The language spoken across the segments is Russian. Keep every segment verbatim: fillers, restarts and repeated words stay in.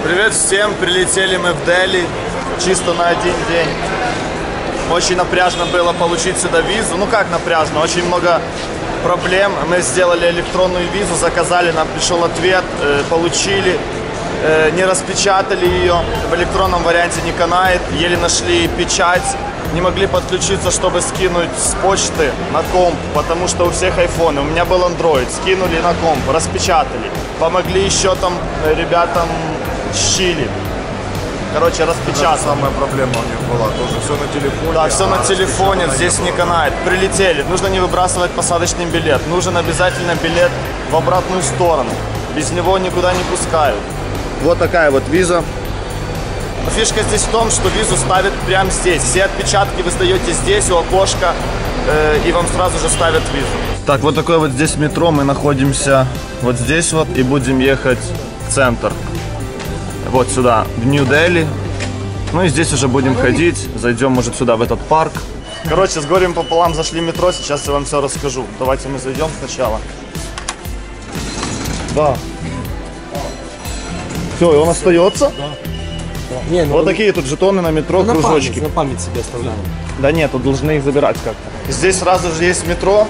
Привет всем, прилетели мы в Дели чисто на один день. Очень напряжно было получить сюда визу. Ну как напряжно, очень много проблем. Мы сделали электронную визу, заказали, нам пришел ответ, э, получили, э, не распечатали ее, в электронном варианте не канает, еле нашли печать. Не могли подключиться, чтобы скинуть с почты на комп, потому что у всех айфоны. У меня был Android, скинули на комп, распечатали. Помогли еще там ребятам с Чили. Короче, распечатали. Это самая проблема у них была, тоже все на телефоне. Да, все а на телефоне, здесь не канает. Прилетели, нужно не выбрасывать посадочный билет. Нужен обязательно билет в обратную сторону. Без него никуда не пускают. Вот такая вот виза. Фишка здесь в том, что визу ставят прямо здесь. Все отпечатки вы сдаете здесь, у окошка, э, и вам сразу же ставят визу. Так, вот такое вот здесь метро. Мы находимся вот здесь вот и будем ехать в центр. Вот сюда, в Нью-Дели. Ну и здесь уже будем ходить. Зайдем, может, сюда, в этот парк. Короче, с горем пополам зашли в метро. Сейчас я вам все расскажу. Давайте мы зайдем сначала. Да. Все, и он остается? Да. Не, ну вот он... такие тут жетоны на метро, на кружочки. Память, на память себе оставляем. Да нет, тут должны их забирать как-то. Здесь сразу же есть метро.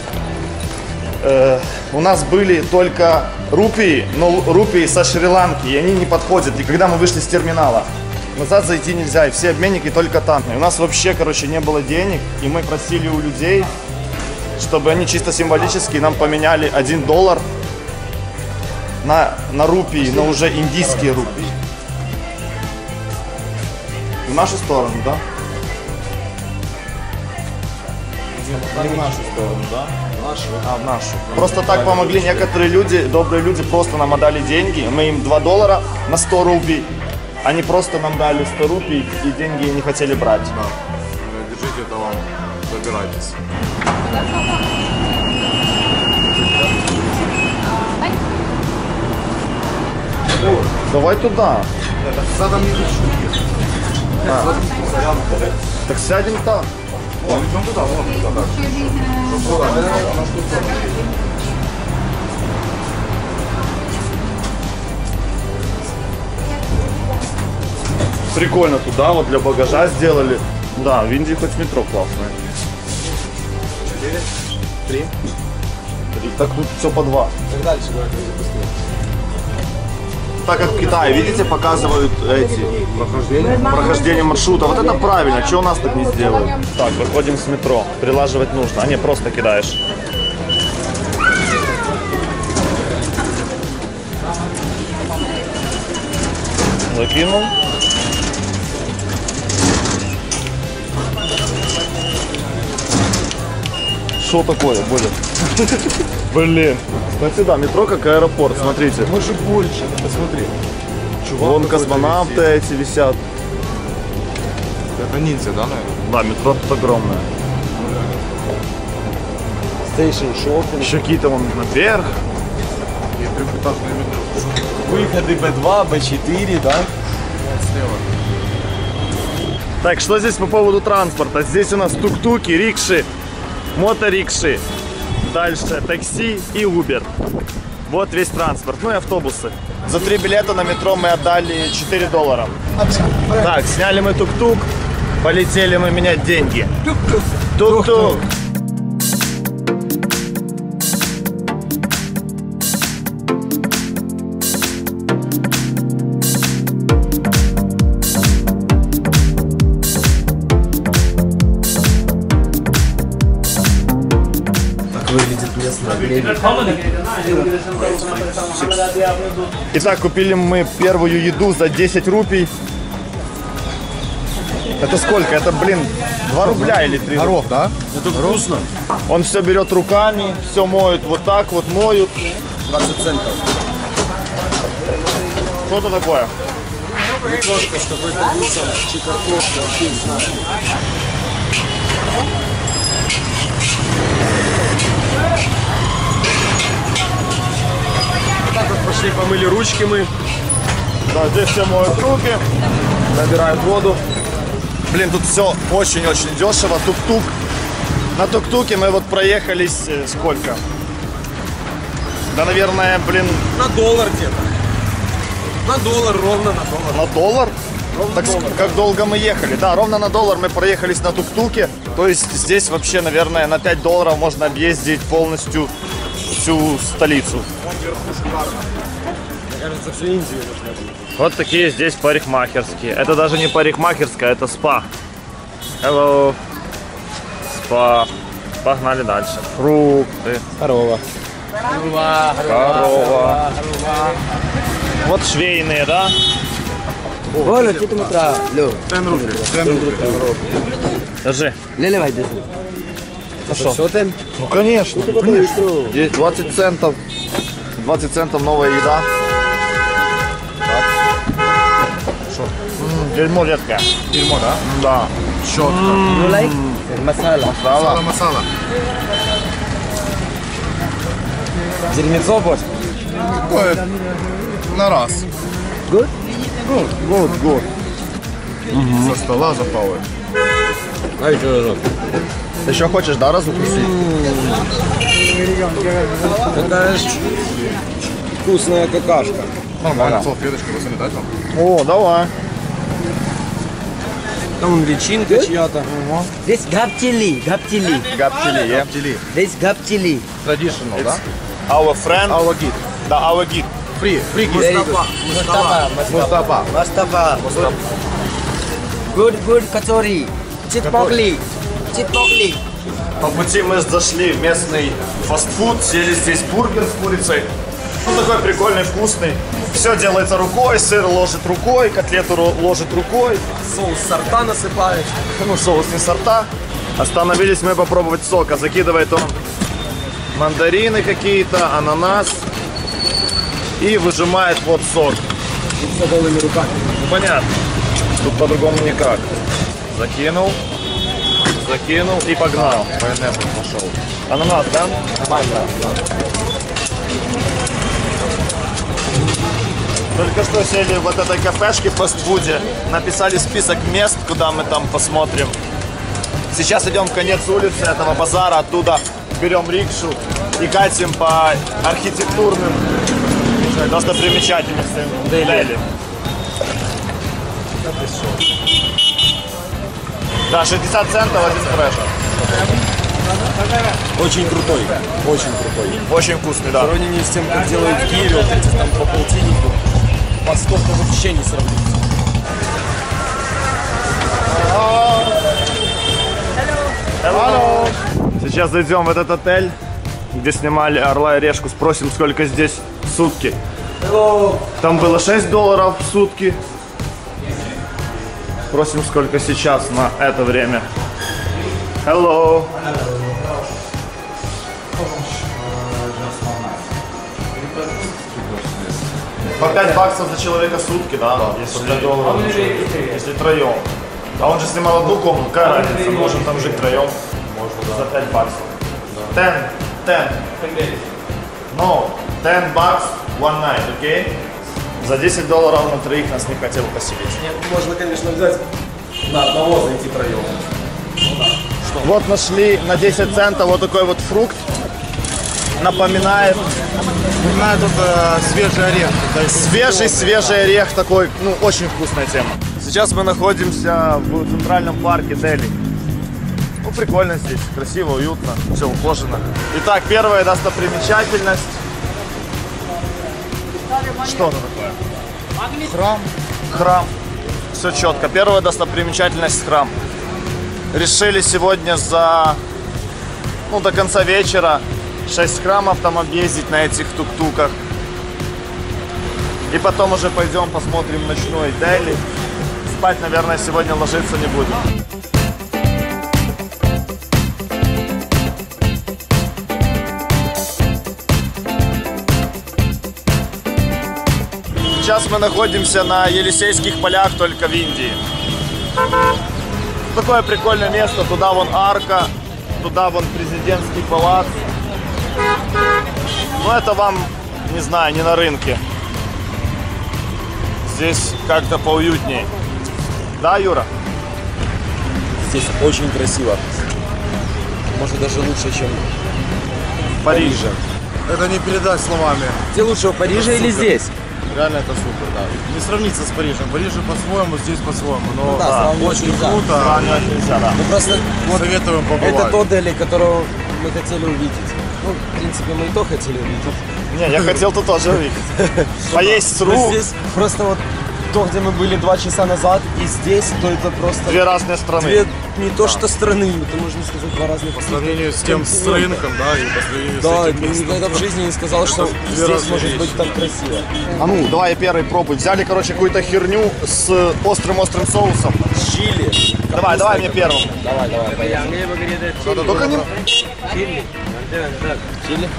Э, у нас были только рупии, но рупии со Шри-Ланки, и они не подходят. И когда мы вышли с терминала, назад зайти нельзя, и все обменники только там. И у нас вообще, короче, не было денег, и мы просили у людей, чтобы они чисто символически нам поменяли один доллар на, на рупии, но уже индийские рупии. В нашу сторону, да? Не в нашу сторону, да? В нашу. А, в нашу. Просто так помогли некоторые люди, добрые люди, просто нам отдали деньги. Мы им два доллара на сто рупий. Они просто нам дали сто рупий и деньги не хотели брать. Да. Держите это вам, забирайтесь. Давай туда. Задом не дышу. А. Так сядем там. О, идем туда, вон туда. Прикольно туда, вот для багажа сделали. Да, в Индии хоть метро классное. Четыре? Три? Три. Так тут все по два. Так дальше давайте запустим. Так как в Китае, видите, показывают эти прохождения, прохождение маршрута. Вот это правильно, что у нас так не сделают? Так, выходим с метро. Прилаживать нужно, а не просто кидаешь. Закинул. Что такое, блин? Блин. Кстати, да, метро как аэропорт, смотрите. Мы же больше, посмотри. Чувак, вон космонавты эти висят. Это ниндзя, да, наверное? Да, метро тут огромное. Station shopping. Еще какие-то вон наверх. И трехэтажное метро. Выходы бэ два, бэ четыре, да? Слева. Так, что здесь по поводу транспорта? Здесь у нас тук-туки, рикши, моторикши. Дальше такси и Uber. Вот весь транспорт. Ну и автобусы. За три билета на метро мы отдали четыре доллара. Так, сняли мы тук-тук. Полетели мы менять деньги. Тук-тук. Выглядит местная мебель. Итак, купили мы первую еду за десять рупий. Это сколько? Это, блин, два рубля или три? Горох, да? Это вкусно. Он все берет руками, все моют вот так вот, моют. двадцать центов. Что это такое? Картошка с какой-то вкусом, чи картошка, вообще не знаю. Так вот пошли, помыли ручки мы. Да, здесь все моют руки, набирают воду. Блин, тут все очень-очень дешево. Тук-тук. На тук-туке мы вот проехались э, сколько? Да, наверное, блин... На доллар где-то. На доллар, ровно на доллар. На доллар? Ровно Так доллар. как долго мы ехали? Да, ровно на доллар мы проехались на тук-туке. То есть здесь вообще, наверное, на пять долларов можно объездить полностью всю столицу. Мне кажется, всю Индию нужно будет. Вот такие здесь парикмахерские. Это даже не парикмахерская, это спа. Hello. Спа. Погнали дальше. Фрукты. Здорово. Корова. Вот швейные, да? बोलो कितने मित्रा लो Ten рублей. Ten рублей. Держи. ले ले भाई दे Ну что? सौ ten Ну конечно. Здесь двадцать центов. двадцать центов новая еда. Что? М, Дерьмо редкое. Дерьмо, да? Да. Щетка. you like masala Масала, масала. дерьмецо босс Такое на раз. good Вот, вот. Со стола запалы. ай что Ты еще хочешь, да, разукусить? это ж вкусная какашка Нормально, салфеточку разлетать там. О, давай. там личинка чья-то this gap chili gap chili Гапчили, yeah. Дели. this gap chili Traditional, да? Our friend. Our guide. Да, our guide. Free, free very guide. good Mustafa Мустафа. Mustafa good good kachori chitpokli chitpokli По пути мы зашли в местный фастфуд, съели здесь бургер с курицей. Ну, такой прикольный, вкусный. Все делается рукой, сыр ложит рукой, котлету ро- ложит рукой. Соус сорта насыпаешь. Ну, соус не сорта. Остановились мы попробовать сока. Закидывает он мандарины какие-то, ананас. И выжимает вот сок. Все голыми руками. Ну, понятно. Тут по-другому никак. Закинул, закинул и погнал. Пайнепл пошел. Ананас, да? Только что сели в вот этой кафешке в фастфуде. Написали список мест, куда мы там посмотрим. Сейчас идем в конец улицы этого базара. Оттуда берем рикшу и катим по архитектурным достопримечательностям Дели. Да, шестьдесят центов один фреш. Очень крутой. Очень крутой. Очень вкусный, да. В сравнении с тем, как делают в Киеве, вот эти там по полтиннику, по сто вообще не сравнится. Hello. Сейчас зайдем в этот отель, где снимали «Орла и решку». Спросим, сколько здесь в сутки. Там было шесть долларов в сутки. Спросим, сколько сейчас на это время. Hello. По пять баксов за человека в сутки, да? Если пять долларов, если троем. А он же снимал одну комнату, какая разница? Мы можем там жить троем. Можно, за пять баксов. ten, ten. No, ten bucks one night, окей? Okay? За десять долларов на троих нас не хотел поселить. Нет, можно, конечно, взять на одного, зайти троем. Вот нашли на десять центов вот такой вот фрукт. Напоминает Напоминает это свежий орех. свежий-свежий орех такой, ну, очень вкусная тема. Сейчас мы находимся в центральном парке Дели. Ну, прикольно здесь, красиво, уютно, все ухожено. Итак, первая достопримечательность. Что это такое? Храм. Храм. Все четко. Первая достопримечательность — храм. Решили сегодня за, ну, до конца вечера шесть храмов там объездить на этих тук-туках. И потом уже пойдем посмотрим ночной Дели. Спать, наверное, сегодня ложиться не будем. Сейчас мы находимся на Елисейских полях, только в Индии. Такое прикольное место. Туда вон арка, туда вон президентский палац. Но это вам, не знаю, не на рынке. Здесь как-то поуютнее. Да, Юра? Здесь очень красиво. Может, даже лучше, чем В Париже. Это не передать словами. Где лучше, в Париже или здесь? реально это супер, да. Не сравнится с Парижем. В Париже по-своему, здесь по-своему, но Ну да, да, сравнивать очень нельзя. круто. Сравнивать нельзя, да. Ну просто вот Советуем это побывать. то Дели, которого мы хотели увидеть. Ну, в принципе, мы и то хотели увидеть. Не, я хотел тут тоже увидеть. Поесть Но сру. здесь просто вот то, где мы были два часа назад, и здесь, то это просто Две разные страны. две, не то что страны, это можно сказать два разных. По сравнению с тем с рынком, да, и по сравнению Да, с я этим местом. никогда в жизни не сказал, что две здесь разные может вещи. быть так красиво. А ну, давай я первый пробую. Взяли, короче, какую-то херню с острым-острым соусом. Чили. Давай, давай мне первым. Давай, давай, поехали. Только не... Чили?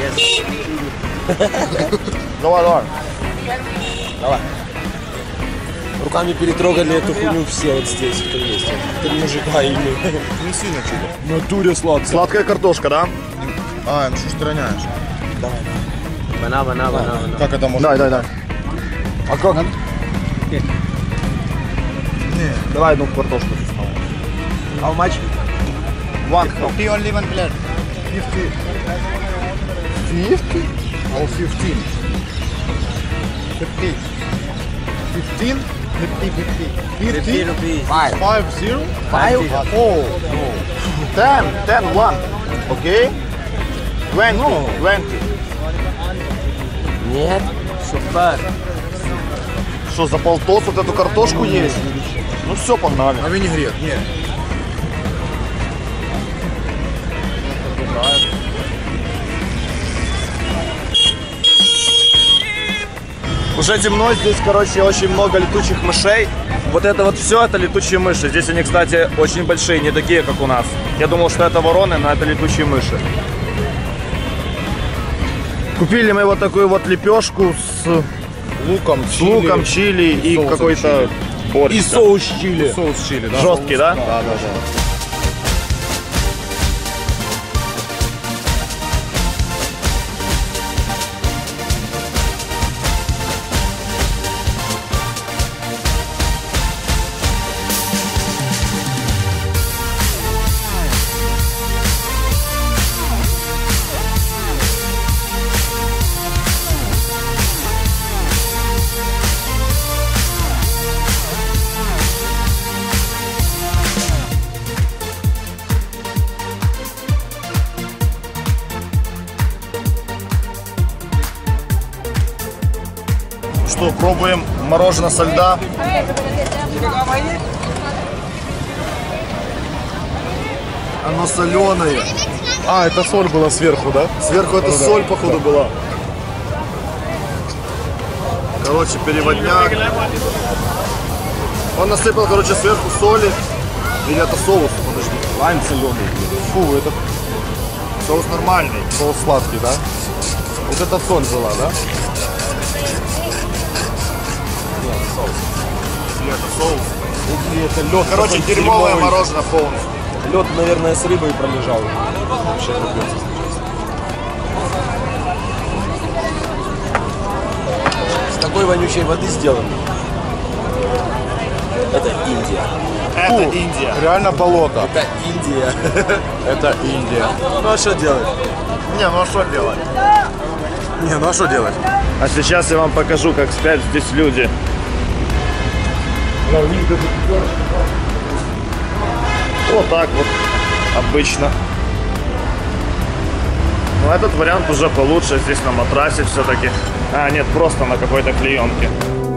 Давай, давай. Давай. Руками перетрогали эту хуйню все вот здесь, кто есть. Три мужика и мы. Не сильно чили. В натуре сладко. Сладкая картошка, да? А, ну что ж ты роняешь? Давай. Бана, бана, бана, бана. Как это может? Дай, дай, дай. А как? Не. Давай одну картошку. How much? One. Fifty only one plate. Fifty. Fifty? Oh, fifteen. Fifty. Fifteen? Fifty, fifty. Fifty? rupees. Five. Five zero? Five? Oh, Ten. Ten, one. Окей? Twenty. Twenty. Нет. Супер. Что, за полтос вот эту картошку есть? Ну все, погнали. а винегрет? Нет. Уже темно, здесь, короче, очень много летучих мышей. Вот это вот все, это летучие мыши. Здесь они, кстати, очень большие, не такие, как у нас. Я думал, что это вороны, но это летучие мыши. Купили мы вот такую вот лепешку с Луком, с луком, чили и соусом какой-то борщ. И соус чили. Соус чили, да? Жесткий, да? Да, да, да. Что, пробуем мороженое со льда. Оно соленое. А, это соль была сверху, да? Сверху это соль, походу, была. Короче, переводняк. Он насыпал, короче, сверху соли. Или это соус? Подожди. Лайм соленый. Фу, это Соус нормальный. соус сладкий, да? Вот это соль была, да? Или это соус? И это лед. Короче, такой дерьмовое дерьмовый. мороженое полностью. Лед, наверное, с рыбой пролежал. Вообще капец. С такой вонючей воды сделано. Это Индия. Это Индия. Реально болото. Это Индия. Это Индия. Ну а что делать? Не, ну а что делать? Не, ну а что делать? А сейчас я вам покажу, как спят здесь люди. Вот так вот, обычно. Но этот вариант уже получше, здесь на матрасе все-таки. А, нет, просто на какой-то клеенке.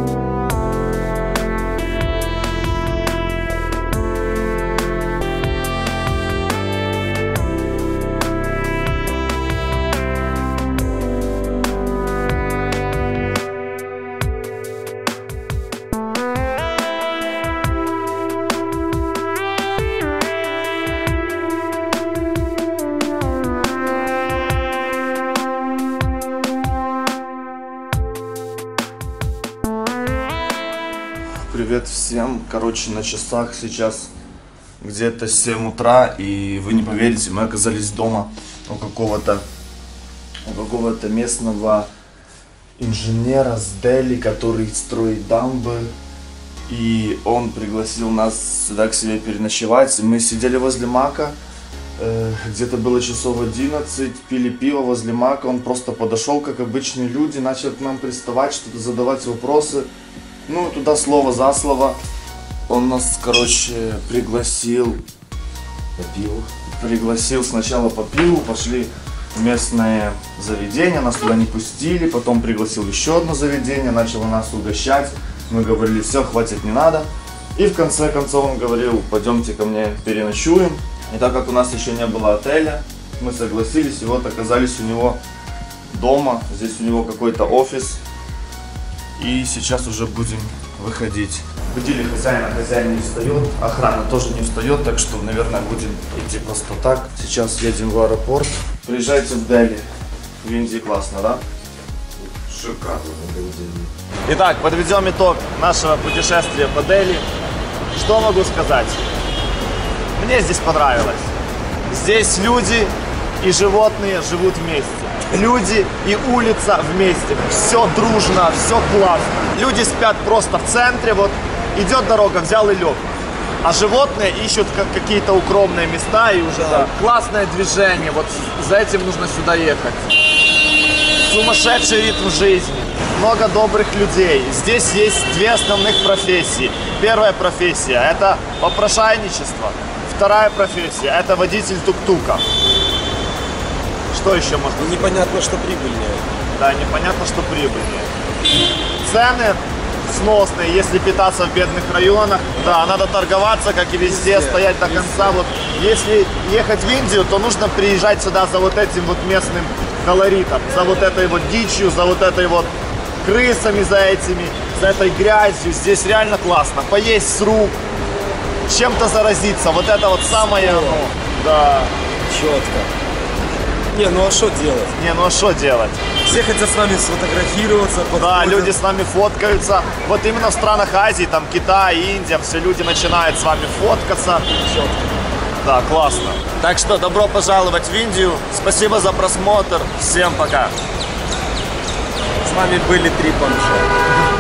Привет всем. Короче, на часах сейчас где-то семь утра, и вы не поверите, мы оказались дома у какого-то у какого-то местного инженера с Дели, который строит дамбы. И он пригласил нас сюда к себе переночевать. Мы сидели возле Мака, Э, где-то было часов одиннадцать, пили пиво возле Мака. Он просто подошел, как обычные люди, начал к нам приставать, что-то задавать вопросы. Ну, туда слово за слово. Он нас, короче, пригласил по пиву. Пригласил сначала по пиву, пошли в местное заведение, нас туда не пустили. Потом пригласил еще одно заведение, начал нас угощать. Мы говорили, все, хватит, не надо. И в конце концов он говорил, пойдемте ко мне переночуем. И так как у нас еще не было отеля, мы согласились, и вот оказались у него дома. Здесь у него какой-то офис. И сейчас уже будем выходить. Будили хозяина, хозяин не встает, охрана тоже не встает, так что, наверное, будем идти просто так. Сейчас едем в аэропорт. Приезжайте в Дели. В Индии классно, да? Шикарно. Итак, подведем итог нашего путешествия по Дели. Что могу сказать? Мне здесь понравилось. Здесь люди и животные живут вместе. Люди и улица вместе. Все дружно, все классно. Люди спят просто в центре. Вот идет дорога, взял и лег. А животные ищут какие-то укромные места и уже да. Классное движение. Вот за этим нужно сюда ехать. Сумасшедший ритм жизни. Много добрых людей. Здесь есть две основных профессии. Первая профессия – это попрошайничество. Вторая профессия – это водитель тук-тука. Что еще можно? И непонятно, что прибыльнее. Да, непонятно, что прибыльнее. Цены сносные, если питаться в бедных районах. Да, надо торговаться, как и везде, везде стоять до везде. конца. Вот, если ехать в Индию, то нужно приезжать сюда за вот этим вот местным колоритом, за вот этой вот дичью, за вот этой вот крысами, за этими, за этой грязью. Здесь реально классно. Поесть с рук, чем-то заразиться. Вот это вот самое, ну, да. Четко. Не, ну а что делать? Не, ну а что делать? Все хотят с нами сфотографироваться. Да, люди с нами фоткаются. Вот именно в странах Азии, там Китай, Индия, все люди начинают с вами фоткаться. Четко. Да, классно. Так что добро пожаловать в Индию. Спасибо за просмотр. Всем пока. С вами были три бомжа.